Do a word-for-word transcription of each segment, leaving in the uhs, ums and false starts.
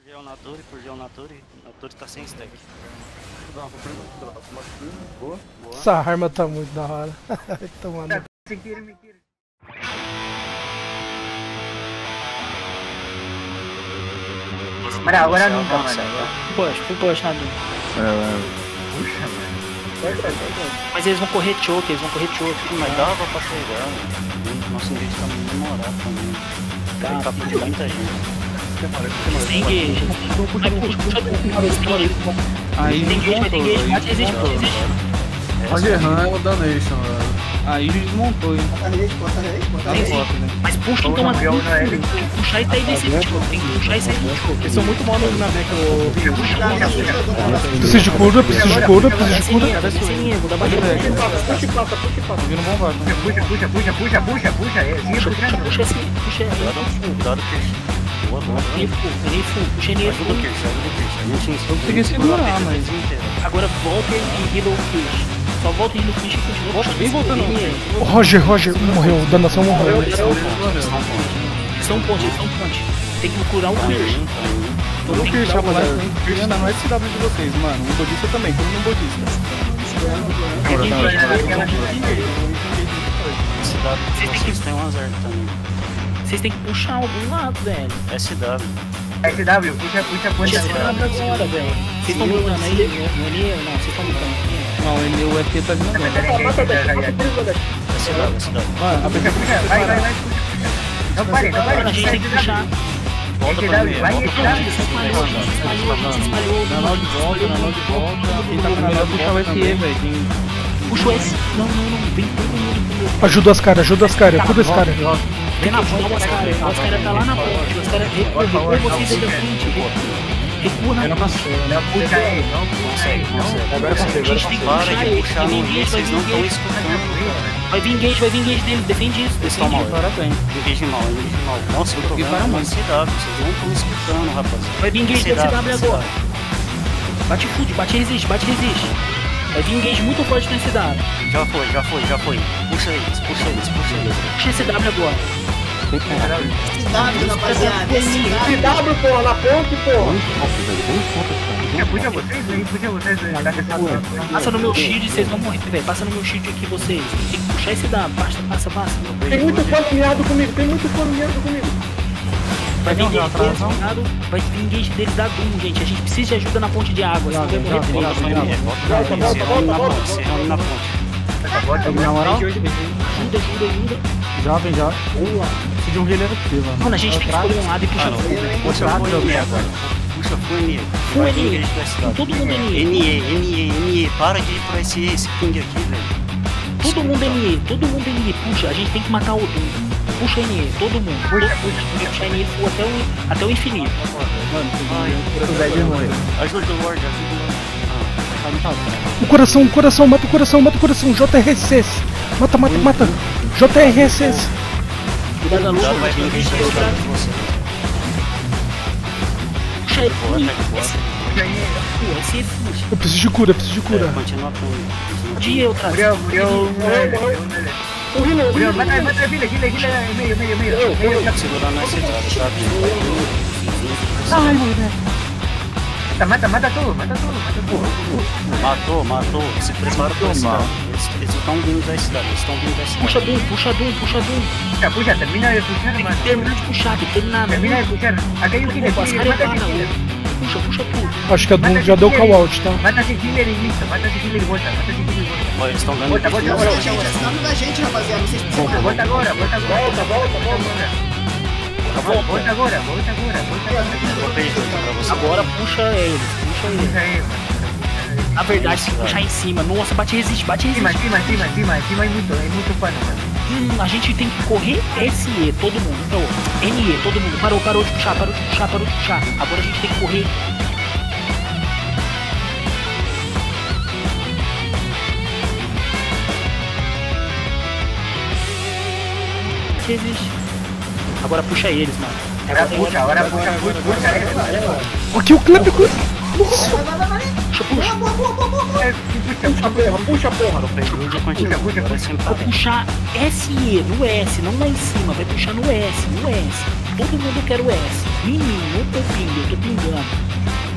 Purgei o Natori, purgei o Natori. O Natori tá sem stack. Boa. Boa. Essa arma tá muito da hora. Tomando. Me tira, me tira. Mano, agora nunca, mano. Push, full push na dúvida. Puxa, mano. Mas eles vão correr choke, eles vão correr choke. Mas dava pra pegar, mano. Nosso engage tá muito demorado também. Tá, tá por muita gente. Tem engage. Vai, puxa, puxa tudo. Aí Tem engage, vai ter engage. Bate, resiste, bate, resiste. Pode errar, é o Damnation, velho. Aí ele desmontou, hein? Bota rede, bota rede, bota Tem rede. engage. Mas puxa então uma Eu não é ele. tem que puxar e sair desse choke. Tem que puxar e sair desse choke. Eles são muito bons na deck, o... Puxa, puxa, puxa, puxa. Preciso de cura, preciso de cura, preciso de cura. Sem erro, dá barreira. Puxa e passa, puxa e passa. Vindo bombar, né? Puxa, puxa, puxa, puxa, puxa, puxa. É, siga Puxa, puxando. puxa esse, puxa esse. Cuidado no full, cuidado no Kirsch. Boa, boa. N full, N full, puxa N Ajuda o full. Kirsch, ajuda o Kirsch. A gente Eu consegui segurar, mas... Agora volta e heal o fish. Só volta e heal o fish e continua. Volta, vem voltando. O Roger, Roger, morreu, o Danação morreu. Eles são ponte, eles são ponte. Tem que curar o fish. Todo mundo Kirsch, rapaziada. Kirsch não é S W de vocês, mano. Um bodista também, todo mundo bodista. Vocês têm um azar também. Vocês têm que puxar algum lado, velho. S W. S W, puxa, puxa, Puxa puxa. esse lado agora, velho. Vocês estão lutando aí? No N? Não, vocês estão lutando. Não, o E T tá vindo agora. S W, S W. Mano, a Puxa, puxa, vai, vai, vai, puxa. Não pare, não pare. A gente tem que puxar. Volta pra mim, Vai, volta pra vai, mim. Se espalhou, se espalhou, se espalhou. Nanal de volta, nanal de volta. Quem tá primeiro puxa o E T, velho. Puxa o S. Não, não, não. Vem todo mundo. Ajuda as caras, ajuda as caras, cuida as caras. Vem na ponta, o Oscar. O Oscar tá lá na ponte. O Oscar recua, recua vocês aí da frente. Recua na ponte. Não puxa ele, não puxa ele, não. Agora A gente tem que puxar ele. Vai vir engage, vai vir engage. Vai vir engage, vai vir engage dele. Defende isso, Eles estão defende mal. isso. Engage mal, engage mal. Nossa, eu tô vendo uma C W. Vocês não estão escutando, rapaziada. Vai vir engage dele, C W C W. agora. Bate food, bate resiste, bate resiste. Vai vir engage muito forte no S W. Já foi, já foi, já foi. Puxa eles, puxa eles, puxa eles. Puxa esse W agora. S W, rapaziada. S W. W, porra, na ponte, porra. Puxa, puxa vocês aí, puxa vocês aí. Tá com Passa no meu shield, vocês vão morrer, velho. Passa no meu shield aqui, vocês. Tem que puxar esse W. Passa, passa, passa. Tem muito fã miado comigo, tem muito fã miado comigo. Vai vir engage deles, cuidado. Vai vir engage deles da Doom, gente. A gente precisa de ajuda na ponte de água. Senão vai morrer três. Volta pra mim, volta pra mim. Se reúne na ponte, se reúne na ponte. Na moral? Ajuda, ajuda, ajuda. Já, vem já. Boa. Preciso de um guerreiro aqui, mano. Mano, a gente tem que escolher um lado e puxar fogo. Puxa full N E agora. Puxa full N E. Full Vai N E. vir engage do S W. Todo mundo N E. N E, N E, N E. Para de ir por esse, esse ping aqui, velho. Todo mundo N E, todo mundo N E. Puxa, a gente tem que matar o Doom. Puxa N E, todo mundo. Puxa, puxa. Puxa N E full até o, até o infinito. Ajuda o Lorde, ajuda o Lorde. O coração, o coração, mata o coração, mata o coração. J R S S. Mata, mata, mata. J R S S. Cuidado da luz, Já vai vir engage do S W de você. puxa ele. Boa, tá de boa. Pô, esse é full. Eu preciso de cura, eu preciso de cura. É, continua com Pode ir, eu trago. Murió, murió, murió. Murió, mata, mata, gila, gila, gila, meio, meio, meio. Meio, segurando esse dado, tá vindo. ai, mano. Mata, mata tudo, mata tudo, mata tudo. Matou, matou. Se prepara pro S W. Eles eles estão vindo da S W, eles estão vindo da S W. Puxa Doom, puxa Doom, puxa Doom. Puxa, puxa, termina de puxar, Tem mano. que terminar de puxar, tem que terminar. Termina de puxar. Aqui hay un killer, Pô, as killer, caras mata tá esse na killer. Puxa, puxa tudo. Acho que a Doom já deu call out, tá? Mata esse killer e listo, mata esse killer e volta, mata esse killer e volta. Olha, eles estão dando. Volta, volta, volta, Gente, volta. S W da gente, rapaziada. Vocês precisam. Volta agora, volta agora. Volta, volta, volta. Volta agora, volta agora, volta agora. Agora puxa eles, puxa eles. Puxa aí, mano. Na verdade, se puxar em cima. Nossa, bate resiste, bate resiste. Cima, cima, cima, cima, cima é muito, é muito pano, mano. Hum, a gente tem que correr S E, todo mundo. Então, N E, todo mundo. Parou, parou de puxar, parou de puxar, parou de puxar. Agora a gente tem que correr. Resiste. Agora puxa eles, mano. Agora puxa, agora puxa, puxa, puxa. Aqui o Cleber. Nossa. Vai, vai, vai, vai. Puxa, puxa. Boa, boa, boa, boa. Puxa, porra, puxa, porra. Puxa, puxa, puxa. Vai puxar S E, no S, não lá em cima, vai puxar no S, no S. Todo mundo quer o S. Menino, não tô pingo, eu tô pingando.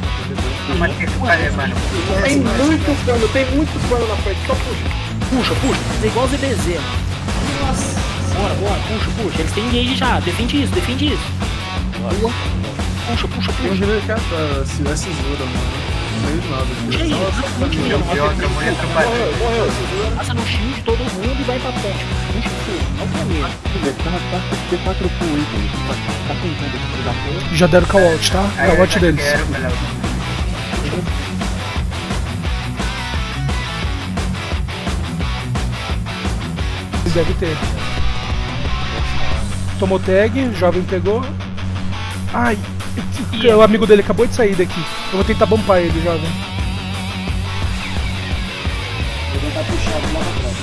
Tem muito pano, tem muito pano na frente, só puxa. Puxa, puxa, fazer igual o Z B Z. Nossa. Bora, bora, puxa, puxa. Eles têm engage já, defende isso, defende isso. Boa. Puxa, puxa, Tem um puxa. giro que é se tivesse Zura, mano. No meio de nada. Puxa aí, Morreu, morreu. passa no shield todo mundo e vai pra ponte. Puxa, puxa, não primeiro. Já deram call out, tá? Call out deles. Deve ter. Tomou tag, jovem pegou. Ai, o amigo dele acabou de sair daqui. Eu vou tentar bumpar ele, jovem. Vou tentar puxar lá pra trás.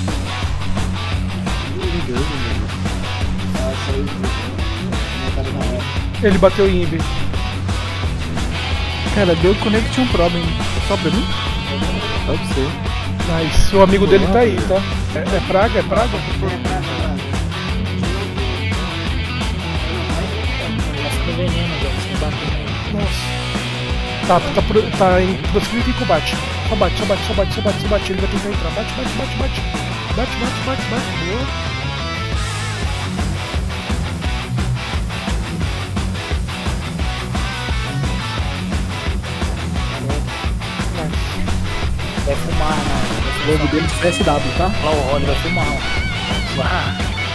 Meu Deus, meu. Ah, saiu. Não tá na hora. Ele bateu em Imbi. Cara, deu connection problem. Só pra mim? Pode ser. Nice. O amigo dele tá aí, tá? É, é praga? É praga? Passa no veneno, velho, sem bater. Nossa. Tá, tá, pro- tá em proximity e combate. Só bate, só bate, só bate, só bate, só bate. Ele vai tentar entrar. Bate, bate, bate, bate. Bate, bate, bate, bate. Boa. Vai fumar, não. O logo dele é S W, tá? Lá o Rod vai fumar. Ah,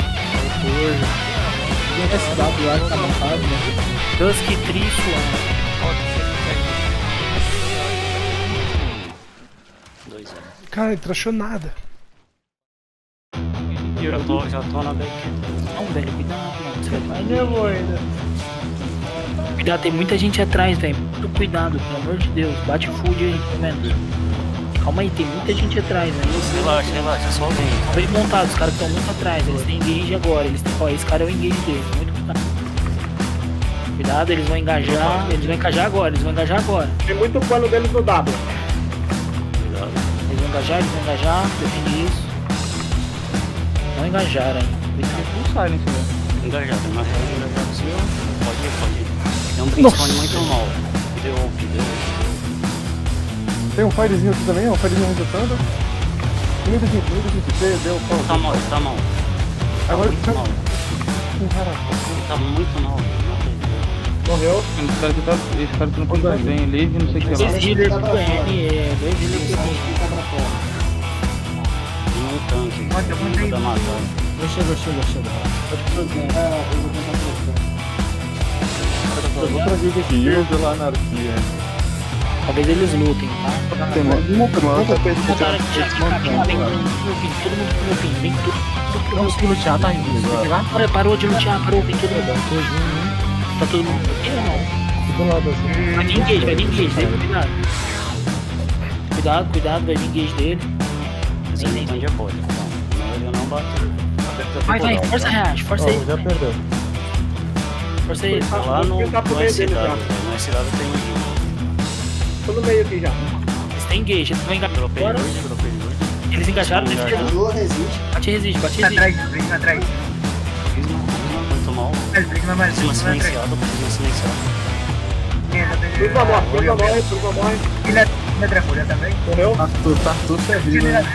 Tem S W lá que tá montado, né? Dusk Tree suando. Dois anos. Cara, ele trachou nada. Já tô, já tô na back. Não, velho, cuidado, mano. Você vai levou ainda. Cuidado, tem muita gente atrás, velho. Muito cuidado, pelo amor de Deus. Bate food aí, pelo menos. Calma aí, tem muita gente atrás, velho. Relaxa, relaxa, só vem. Bem montados, os caras estão muito atrás. Eles têm engage agora. Eles têm... Ó, esse cara é o engage deles. Muito cuidado. Cuidado, eles vão engajar. Eles vão engajar agora, eles vão engajar agora. Tem muito pano deles no W. Cuidado. Eles vão engajar, eles vão engajar. Defende isso. Não engajaram ainda. Não sai nesse velho. Engajado, mas é engajado sim. Pode ir, pode ir. Tem um Nossa. Brimstone muito mal. Deu ult, deu ult. Tem um firezinho aqui também, ó. Um firezinho resetando. Muita gente, muita gente. Deu, deu, pô. Tá mal, tá mal. Tá Agora muito tá- mal. Tá muito mal. Não acredito. Morreu. Esse cara tá, esse cara tá no ponto bem, livre, não sei o que lá. Dois healers pro N, é. Dois healers pro N. Fica pra fora. Tem um tanque. Manda, manda aí. Muda matar. Eu chego, eu chego, eu chego. Eu tô trocando. É, eu vou tentar trocar. Outra vez aqui, Irza lá na arquia. Talvez eles lutem, tá? Tem mais uma pergunta pra esse Montaram aqui já. Vem todo mundo pro meu fim, todo mundo pro meu fim. Vem todo mundo pro meu fim. lutear, tá indo. Parou, parou de lutear, parou, vem todo mundo. Tá todo mundo aqui ou não? Do lado assim. Vai vir engage, vai vir engage dele, cuidado. Cuidado, cuidado, vai vir engage dele. Esse Vem, item vem. de apoio. Não, ele não bateu. Vai, vai, força reage, força ele. Já perdeu. Força ele. Lá no, Tentar pro no meio S W. dele já. No S W tem um. Tô no meio aqui já. Eles têm engage, eles vão engajar. Dropei Agora, dois, dropei dois. eles engajaram, defende. Pegou, resiste. Bate resiste, bate resiste. Atrás, brinca atrás. Prisma, prisma, muito mal. Brinca mais, Prisma brinca atrás. silenciado, prisma silenciado. Prisma morre, Prisma morre, Prisma morre. Ele é Dracula também. Morreu? Tá tudo, tá tudo servido, né?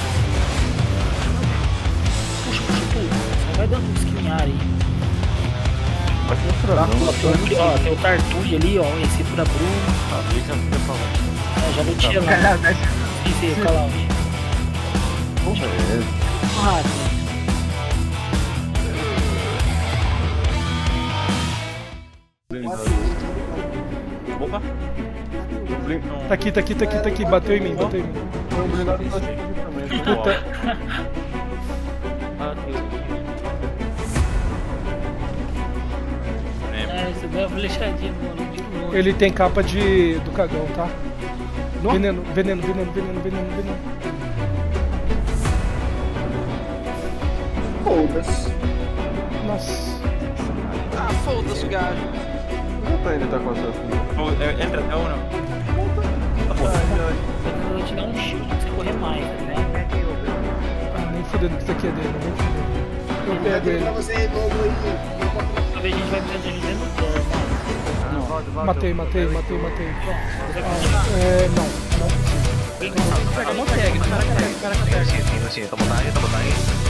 Puxa, puxa tudo. Só vai dando um esquinhar aí. Pode mostrar, não. Tartude, ó, tem o Tartude ali, ó, esse fura Bruno. Ah, deixa eu falar. É, já não tinha lá. Esse aí, o Calaus. Porra, é. Rápido. Opa! Tá aqui, tá aqui, tá aqui, tá aqui. Bateu em mim, bateu em mim. Foi um blindado que tá aqui também. Puta. É, você deu uma flechadinha no de novo. Ele tem capa de do cagão, tá? Veneno, veneno, veneno, veneno, veneno, veneno. Foda-se. Nossa. Ah, foda-se o gajo. Não pra ele tá com essa. Entra até ou não? Eu vou te dar um fudendo que isso aqui é dele, nem fudendo. Eu pego ele. Pra você logo aí. Talvez a gente vai precisar de ajuda no pé, mano. Matei, matei, matei, matei. Ah, é, não, não consigo. Não consegue, não consegue, o cara consegue. Sim, sim, tá botando aí, tá botando aí.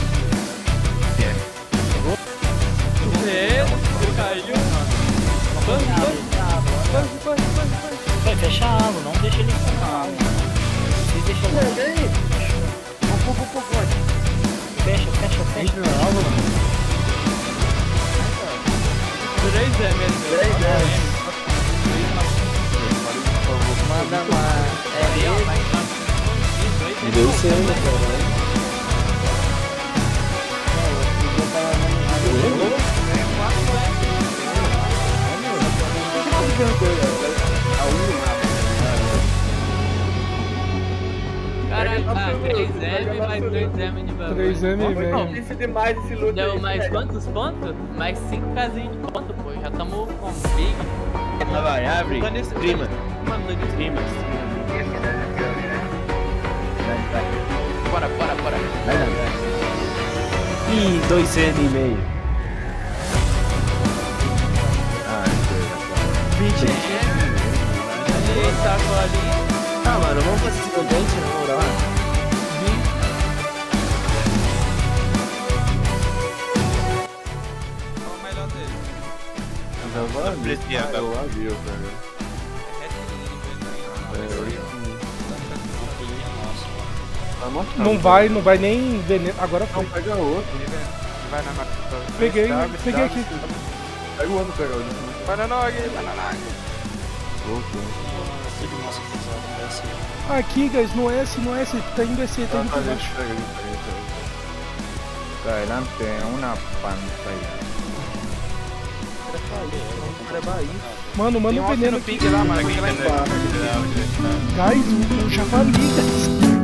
Vai, fecha a aba, não deixa ele entrar. Vocês deixam ele. Fecha, fecha, fecha. três M, três M. Manda mais. É ele. Deu certo, cara. Caralho, tá, três M mais dois M de bagulho. três M mesmo. Difícil demais esse loot. Deu mais quantos pontos? Mais cinco casinhas de ponto, pô. Já tamo com big. Ah, vai, abre. Prima. Mano, de Prima. Bora, bora, bora. Vai lá. Ih, dois N e meio. Ah, vinte Eita, ali. ah, mano, vamos fazer esse contente, na moral. Qual o melhor dele? Eu avião, velho. Não vai, não vai nem veneno. Agora foi. Pega outro. Vai na máquina. Peguei, peguei aqui. Pega o outro, pega o outro. Vai na Nog, vai na Nog. Aqui, guys, no S, no S. Tá indo S, tá indo por baixo. Adelante, una pantalla. Mano, manda um veneno aqui. Pique lá, mano. Guys, o, o javali, guys.